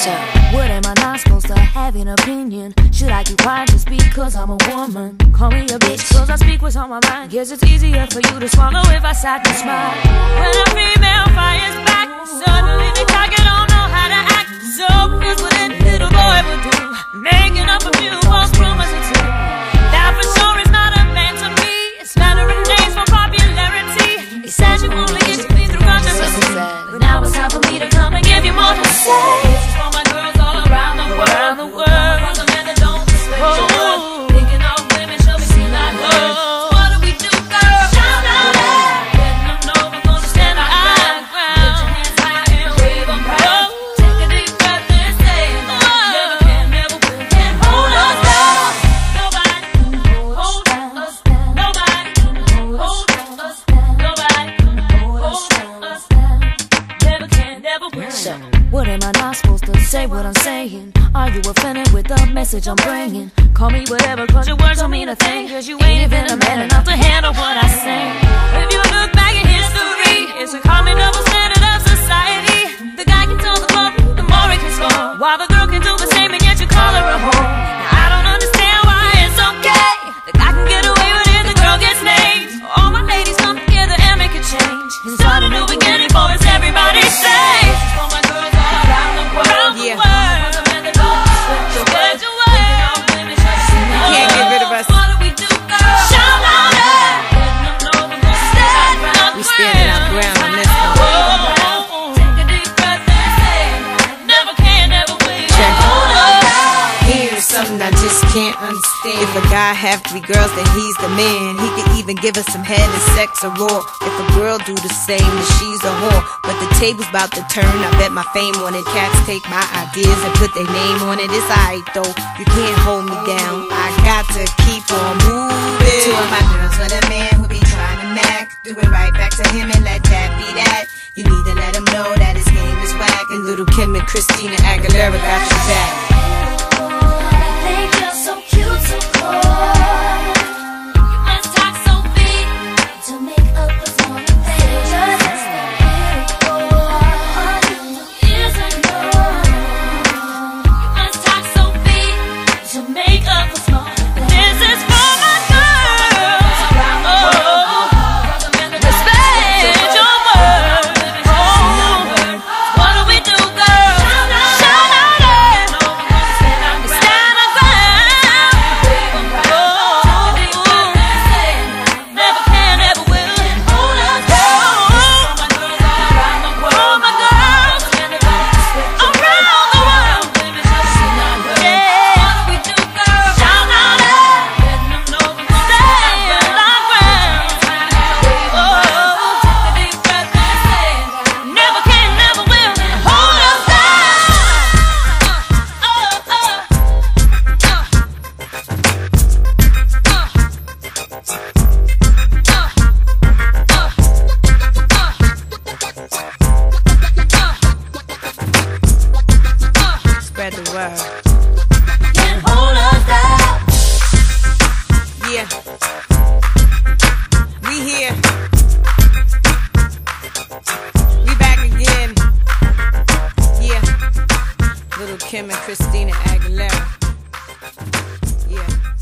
So, what am I not supposed to have an opinion? Should I keep quiet just because I'm a woman? Call me a bitch cause I speak what's on my mind. Guess it's easier for you to swallow if I sat and smile. When a female fires back, suddenly the target don't know how to act. So here's what any little boy would do, making up a few false rumors or two. That for sure is not a man to me. It's smattering names for popularity. He says you only get to me through controversy, but now it's time for me to come and give you more to say. This is for my girls all around the world. Around the world. For the men that don't respect your worth. Thinking all women should be seen like her. What do we do, girl? Shout out loud. Letting them know we're gonna stand our ground. Put your hands high and wave them proud. Take a deep breath and say, never can, never will, can't hold us down. Nobody can hold us down. Nobody can hold us down. Nobody can hold us down. Never can, never will. So, what am I not supposed to say what I'm saying? Are you offended with the message I'm bringing? Call me whatever cause your words don't mean a thing. Cause you ain't even a man enough to handle what I say. If you look back at history, it's a common double standard of society. The guy can tell the club, the more he can score, while the girl can do the same and yet you call her a whore. Now, I don't understand why it's okay. The guy can get away with it, the girl gets named. All my ladies come together and make a change. And start a new beginning for us, everybody say. This is for my girls all around the world. Around the world. I just can't understand. If a guy have 3 girls, then he's the man. He could even give us some head and sex or raw. If a girl do the same, then she's a whore. But the table's about to turn, I bet my fame on it. Cats take my ideas and put their name on it. It's alright though, you can't hold me down. I got to keep on moving. 2 of my girls with a man who be trying to knack. Do it right back to him and let that be that. You need to let him know that his game is whack. And little Kim and Christina Aguilera got your back. Spread the word. Can't hold us down. Yeah, we here. We back again. Yeah, little Kim and Christina Aguilera. Yeah.